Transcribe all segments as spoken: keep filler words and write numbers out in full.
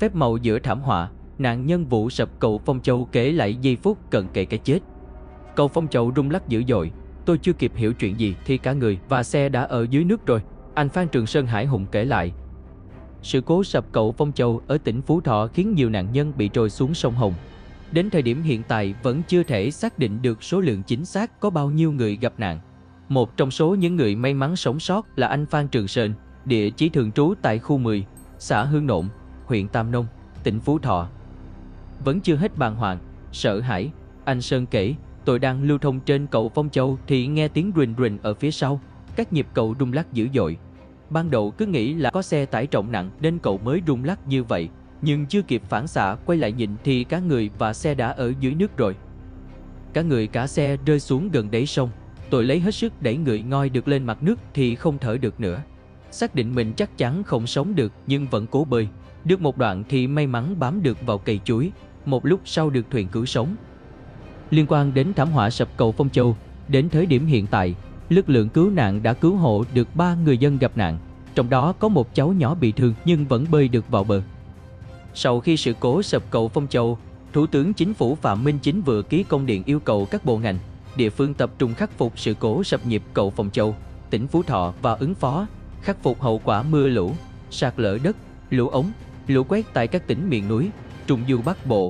phép màu giữa thảm họa, nạn nhân vụ sập cầu Phong Châu kể lại giây phút cận kề cái chết. Cầu Phong Châu rung lắc dữ dội, tôi chưa kịp hiểu chuyện gì thì cả người và xe đã ở dưới nước rồi, anh Phan Trường Sơn hãi hùng kể lại. Sự cố sập cầu Phong Châu ở tỉnh Phú Thọ khiến nhiều nạn nhân bị trôi xuống sông Hồng. Đến thời điểm hiện tại vẫn chưa thể xác định được số lượng chính xác có bao nhiêu người gặp nạn. Một trong số những người may mắn sống sót là anh Phan Trường Sơn, địa chỉ thường trú tại khu mười, xã Hương Nộn, huyện Tam Nông, tỉnh Phú Thọ. Vẫn chưa hết bàng hoàng, sợ hãi, anh Sơn kể, tôi đang lưu thông trên cầu Phong Châu thì nghe tiếng rình rình ở phía sau, các nhịp cầu rung lắc dữ dội. Ban đầu cứ nghĩ là có xe tải trọng nặng nên cầu mới rung lắc như vậy, nhưng chưa kịp phản xạ quay lại nhìn thì cả người và xe đã ở dưới nước rồi. Cả người cả xe rơi xuống gần đáy sông, tôi lấy hết sức đẩy người ngoi được lên mặt nước thì không thở được nữa. Xác định mình chắc chắn không sống được nhưng vẫn cố bơi. Được một đoạn thì may mắn bám được vào cây chuối, một lúc sau được thuyền cứu sống. Liên quan đến thảm họa sập cầu Phong Châu, đến thời điểm hiện tại, lực lượng cứu nạn đã cứu hộ được ba người dân gặp nạn, trong đó có một cháu nhỏ bị thương nhưng vẫn bơi được vào bờ. Sau khi sự cố sập cầu Phong Châu, Thủ tướng Chính phủ Phạm Minh Chính vừa ký công điện yêu cầu các bộ ngành, địa phương tập trung khắc phục sự cố sập nhịp cầu Phong Châu, tỉnh Phú Thọ và ứng phó, khắc phục hậu quả mưa lũ, sạt lở đất, lũ ống, lũ quét tại các tỉnh miền núi, Trung Du Bắc Bộ.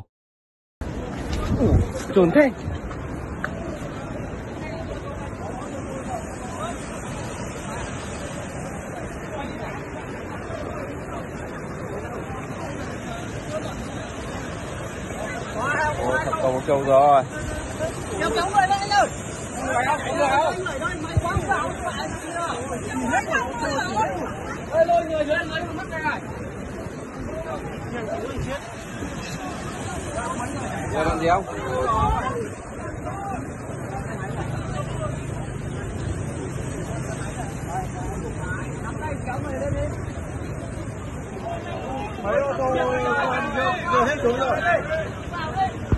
Trốn thế. Ôi, sập cầu Phong Châu rồi. Kéo kéo người lên anh ơi. Ơi lôi người dưới lấy mất cái này. Giờ làm gì không? Mấy ô tô rồi hết xuống rồi.